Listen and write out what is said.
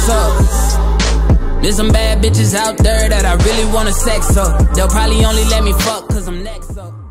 next up. There's some bad bitches out there that I really wanna sex up. They'll probably only let me fuck cause I'm next up.